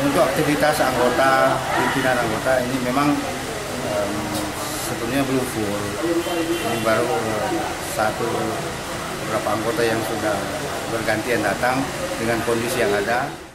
Untuk aktivitas anggota, pimpinan anggota ini memang sebetulnya belum full. Ini baru beberapa anggota yang sudah bergantian datang dengan kondisi yang ada.